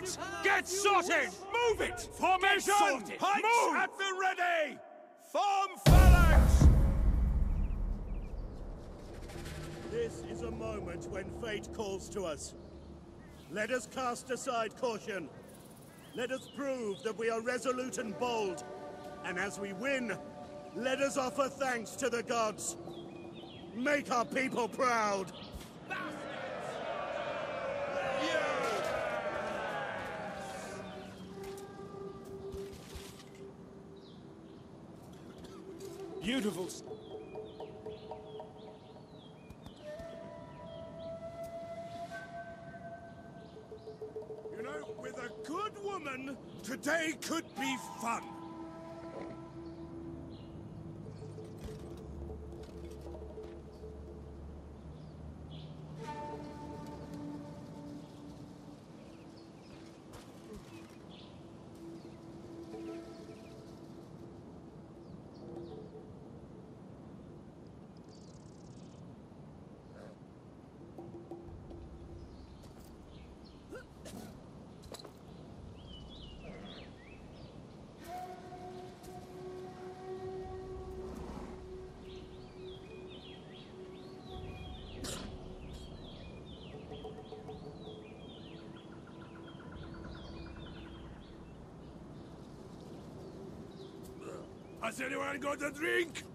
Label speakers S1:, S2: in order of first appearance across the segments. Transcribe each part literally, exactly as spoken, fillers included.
S1: it! Get sorted! Move it! Formation! Pikes Move! At the ready! Form phalanx!
S2: This is a moment when fate calls to us. Let us cast aside caution. Let us prove that we are resolute and bold. And as we win, let us offer thanks to the gods. Make our people proud.
S1: Beautiful.
S2: You know, with a good woman, today could be fun.
S1: Has anyone got a drink?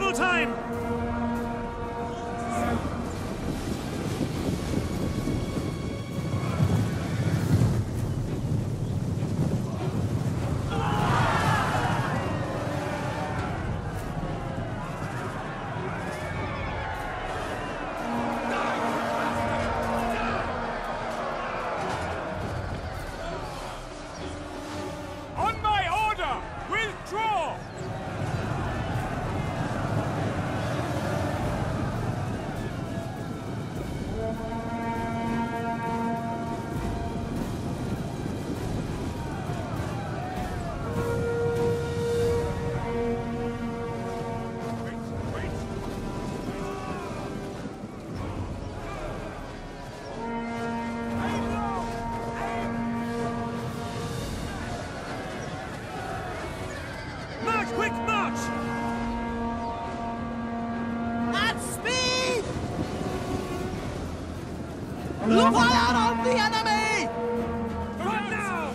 S2: Double time! Quick march!
S3: At speed! Look fire on the enemy!
S2: Right now!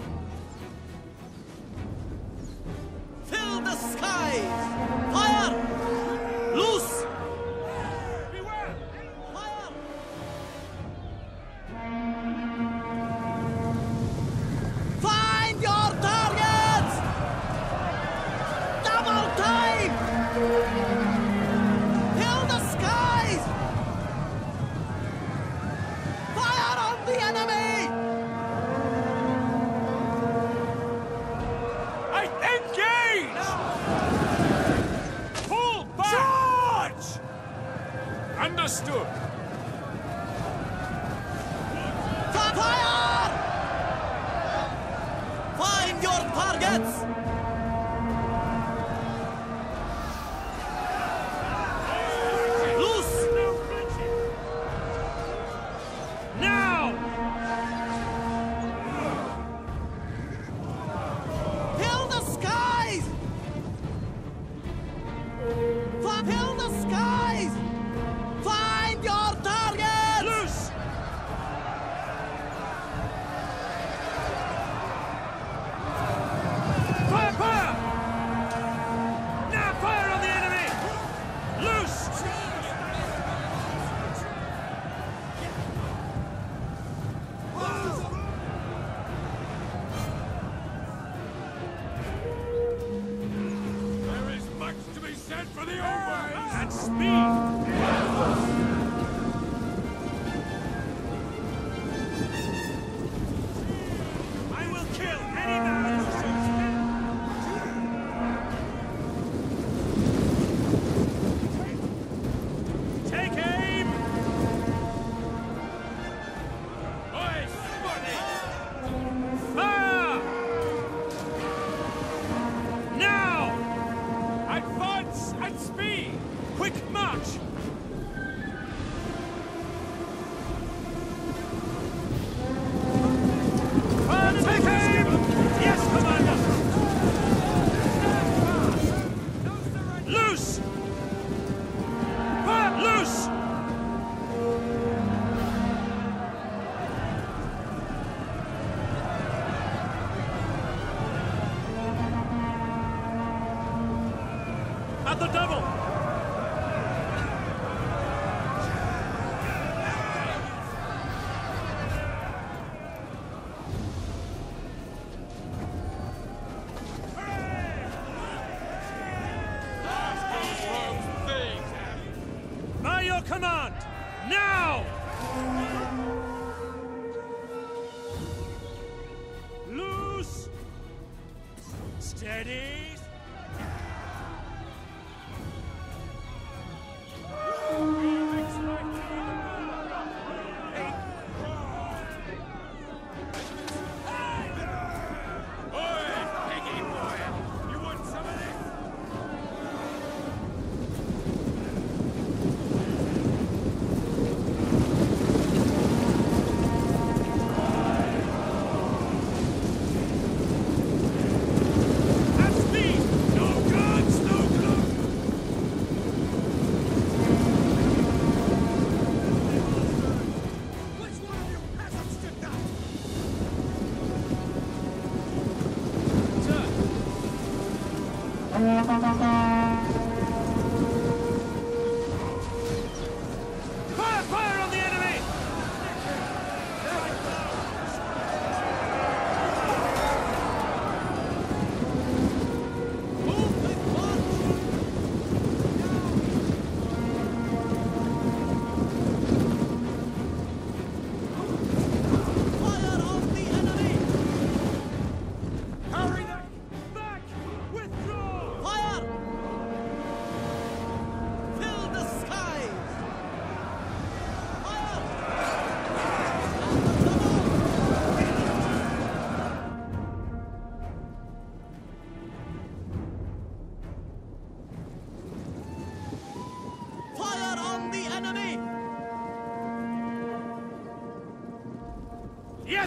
S3: Fill the skies! Fire! Loose!
S2: Beware!
S3: Fire! Find your targets! Double time! Fill the skies! Fire on the enemy!
S1: I engage! Pull back! Charge! Understood.
S3: Fi- Fire! Find your targets! Loose!
S2: Now!
S3: Fill the skies! Fi- Fill the skies! Find your targets!
S2: Loose! Fire, fire! Now fire on the enemy! Loose!
S1: There is much to be said for the old ways!
S2: At speed! I will kill any man who shoots me! Take aim!
S1: Oi, Spotty!
S2: Fire! Now!
S1: Advance at speed!
S2: Quick march! Fire to take aim! Yes, Commander! Loose! Fire, loose! At the double! By your command! Now! Loose! Steady!
S1: Oi, Peggy boy! You want some of this?
S2: At speed!
S1: No guns, no gloves!
S2: Which one of you peasants did that? Sir!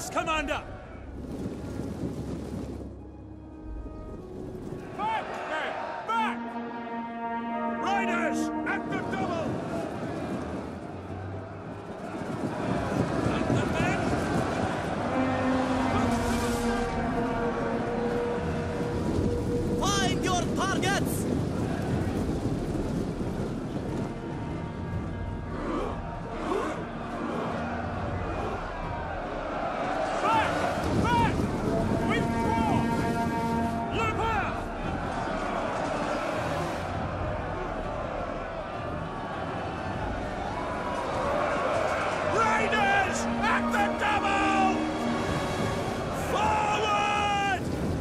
S1: Yes, Commander! Back, men! Back! Riders, at the double! At the men!
S3: Find your targets!
S1: Back! Back! Withdraw! Looper! Raiders! At the double! Forward!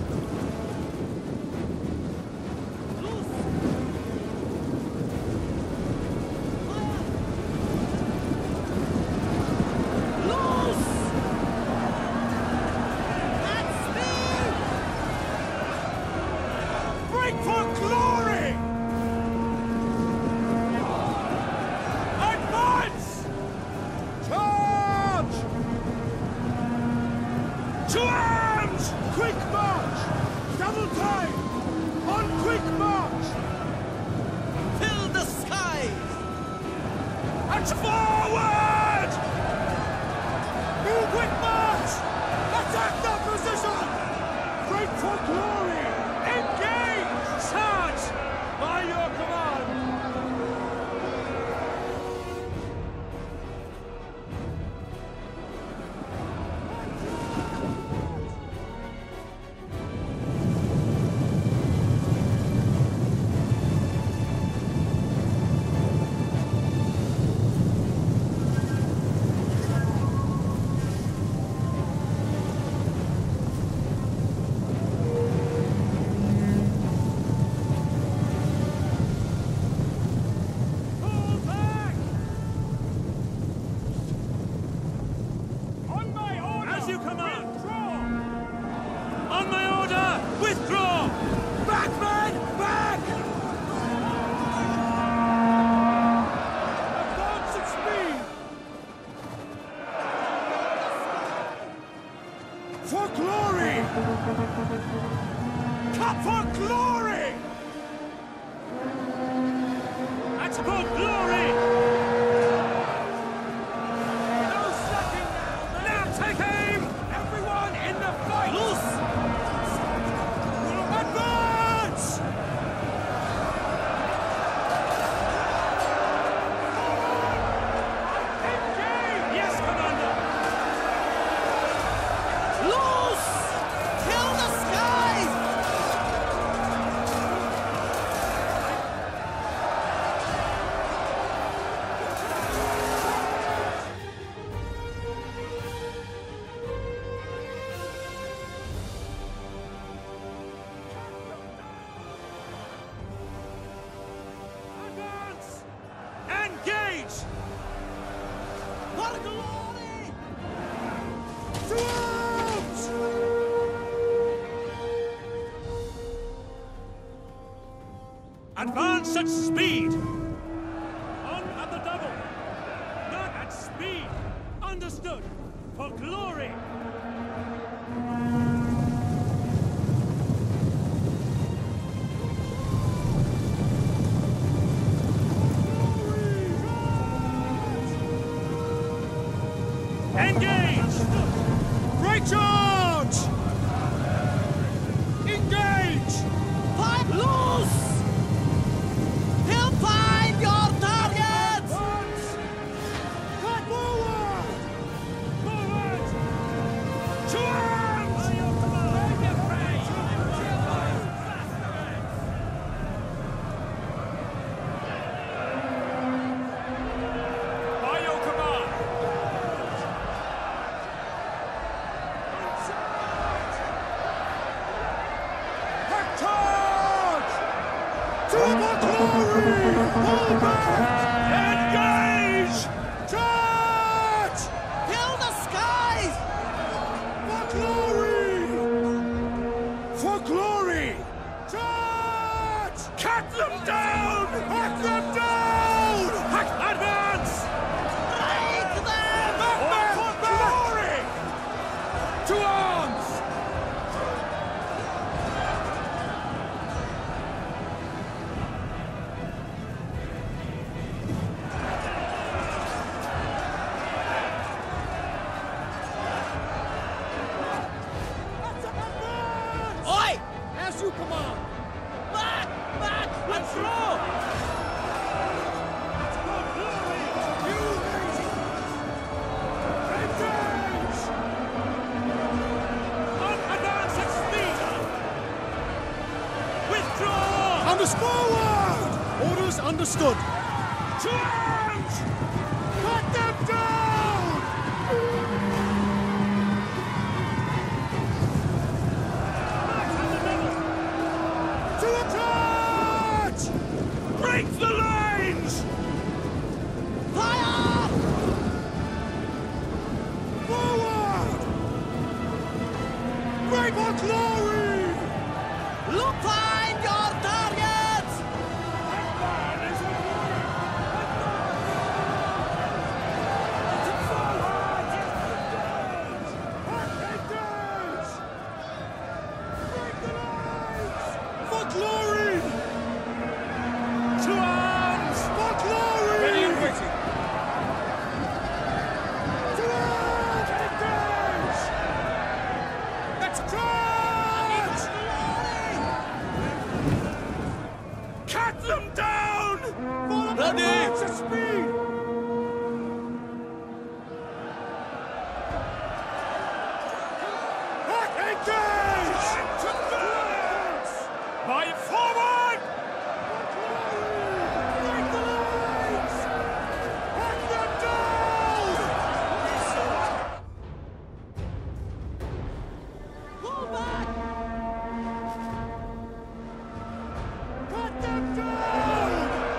S3: Loose! At speed!
S1: Break for glory! Advance! Charge! To arms! Quick march! Double time! On quick march!
S3: Fill the skies!
S1: And forward! Move quick march! Attack that position! Break for glory! Engage! Charge! By your command! Pull back! On my order! As you command! Withdraw! On my order! Withdraw! Back, men! Back! Advance at speed! For glory! Cut for glory! That's for glory! No slacking now! Now take aim! Everyone in the fight!
S3: Loose!
S1: Advance! Engage! Yes, Commander!
S3: Loose! Fill the skies!
S1: Advance! Engage!
S3: For glory!
S1: To arms! Advance at speed! On at the double! Not at speed! Understood! For glory! Engage! Right charge! Engage!
S3: Find loose! Fill find your targets!
S1: Advance! Cut forward! Forward! To arms! By your command! Be afraid! By your command! Charge! To the glory! Pull back! Engage! Charge!
S3: Fill the skies!
S1: For glory! For glory! Charge! Cut them down! Hack them down! Hack! Advance!
S3: Break them!
S1: Back, for glory! command.
S3: Back! Back! Withdraw!
S1: For glory!
S2: Engage!
S1: On advance at speed! Withdraw!
S2: Anders forward! Orders understood.
S1: To arms!
S2: Cut them down!
S1: Back at the double!
S2: To a charge!
S1: Break the lines!
S3: Fire!
S2: Forward! Break for glory!
S3: Look, find your targets!
S2: Engage! Break the lines! For glory!
S1: To arms!
S2: For glory!
S1: Ready and waiting!
S2: To arms! Engage!
S1: Let's
S2: Charge!
S1: cut them down!
S2: Follow the
S3: Ready!
S2: march at speed! Engage!
S1: By forward!
S2: Break the lines! Hack them down!
S3: Pull back!
S2: Cut them down!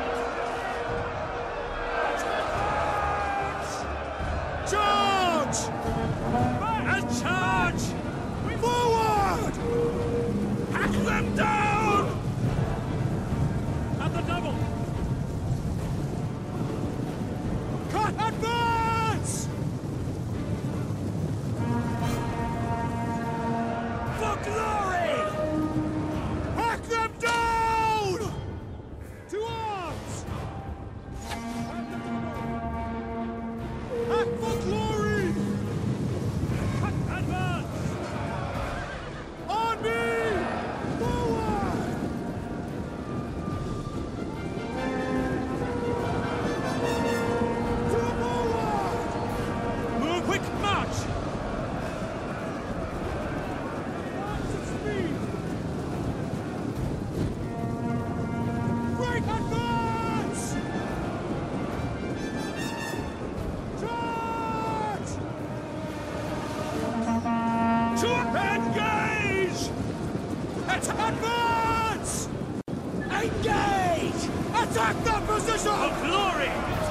S2: Charge!
S1: And charge!
S2: Forward!
S1: Hack them down! At the double!
S2: Cut! Advance!
S1: For glory!
S2: Hack them down! To arms! Hack for glory!
S1: Advance!
S2: On me! Forward! To forward!
S1: Move quick march!
S2: March at speed! Break advance! Charge!
S1: To engage!
S2: Let's advance! Engage! Attack that position!
S1: For glory!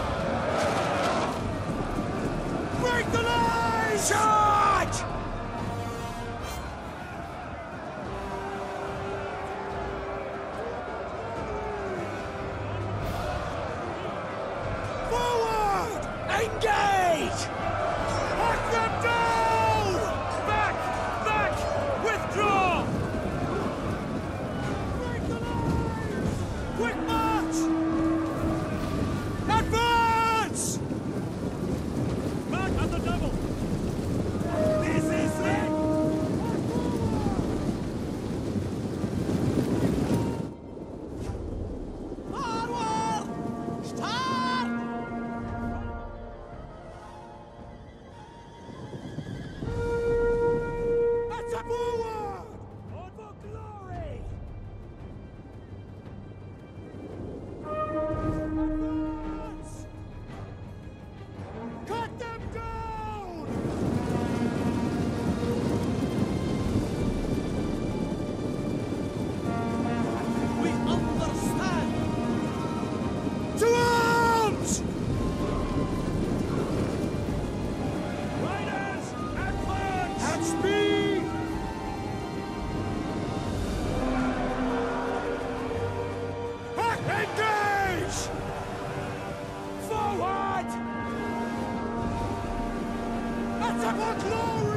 S2: Break the lines! Charge! Forward! Engage! Hack them down!
S1: Back! Back! Withdraw!
S2: Break the lines! Quick march! Advance!
S1: Back at the double!
S2: This is it!
S3: Forward! Start!
S2: Attack forward!
S1: On for glory!
S2: Advance! Cut them down!
S3: We understand!
S2: To arms!
S1: Riders, advance!
S2: At speed! Hack engage! Forward! Attack for glory!